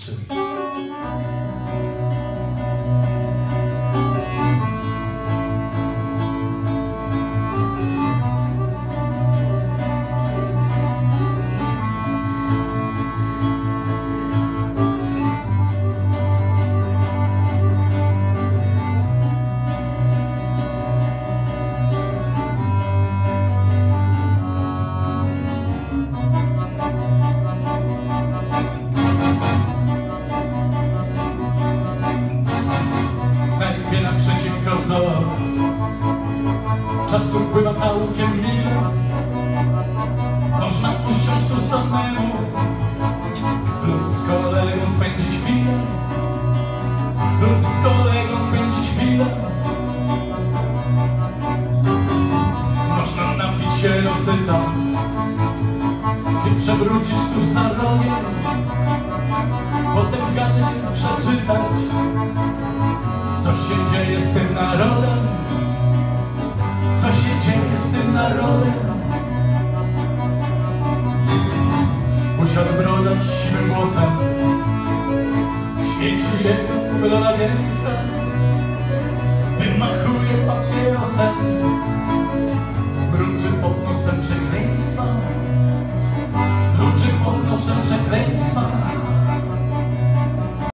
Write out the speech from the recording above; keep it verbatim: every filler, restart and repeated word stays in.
trzy. Naprzeciwko zoo czasu pływa całkiem mile. Można usiąść tu samemu lub z kolegą spędzić chwilę, lub z kolegą spędzić chwilę. Można napić się dosyta i przewrócić tuż za rogiem, potem w gazecie przeczytać, co się dzieje z tym narodem, co się dzieje z tym narodem. Posiada brodacz siwym głosem, świeci jego broda gęsta, wymachuje papierosem.